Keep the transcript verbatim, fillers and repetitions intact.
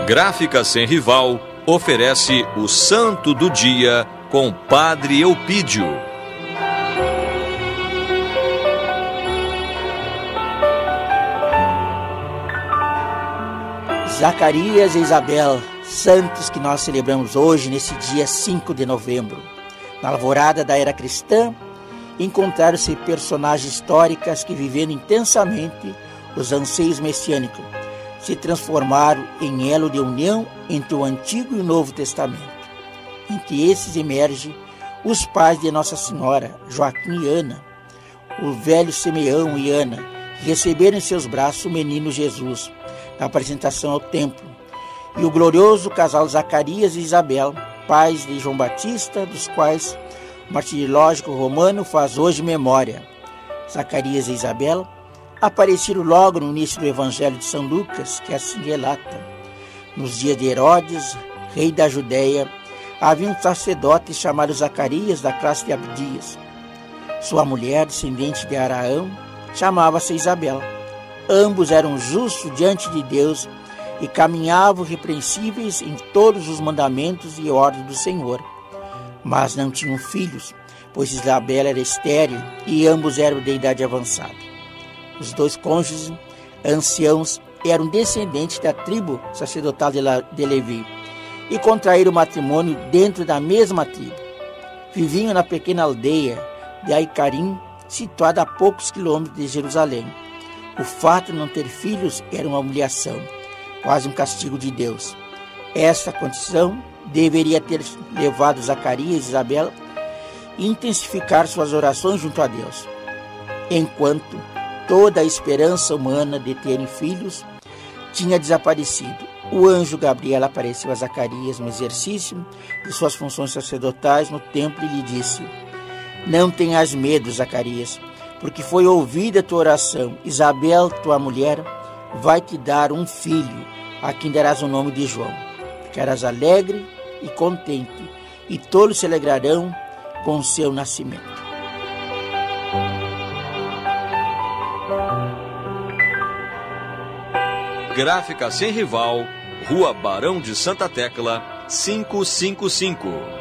Gráfica Sem Rival oferece o Santo do Dia com Padre Eupídio. Zacarias e Isabel, santos que nós celebramos hoje, nesse dia cinco de novembro. Na alvorada da era cristã, encontraram-se personagens históricas que, vivendo intensamente os anseios messiânicos, se transformaram em elo de união entre o Antigo e o Novo Testamento. Entre esses emergem os pais de Nossa Senhora, Joaquim e Ana, o velho Simeão e Ana, que receberam em seus braços o menino Jesus, na apresentação ao templo, e o glorioso casal Zacarias e Isabel, pais de João Batista, dos quais o martirológico romano faz hoje memória. Zacarias e Isabel apareceram logo no início do Evangelho de São Lucas, que assim relata. Nos dias de Herodes, rei da Judéia, havia um sacerdote chamado Zacarias, da classe de Abdias. Sua mulher, descendente de Araão, chamava-se Isabel. Ambos eram justos diante de Deus e caminhavam irrepreensíveis em todos os mandamentos e ordens do Senhor. Mas não tinham filhos, pois Isabel era estéril e ambos eram de idade avançada. Os dois cônjuges anciãos eram descendentes da tribo sacerdotal de Levi e contraíram matrimônio dentro da mesma tribo. Viviam na pequena aldeia de Aicarim, situada a poucos quilômetros de Jerusalém. O fato de não ter filhos era uma humilhação, quase um castigo de Deus. Esta condição deveria ter levado Zacarias e Isabel a intensificar suas orações junto a Deus. Enquanto toda a esperança humana de terem filhos tinha desaparecido, o anjo Gabriel apareceu a Zacarias no exercício de suas funções sacerdotais no templo e lhe disse: "Não tenhas medo, Zacarias, porque foi ouvida a tua oração. Isabel, tua mulher, vai te dar um filho, a quem darás o nome de João. Ficarás alegre e contente, e todos se alegrarão com o seu nascimento." Gráfica Sem Rival, Rua Barão de Santa Tecla, quinhentos e cinquenta e cinco.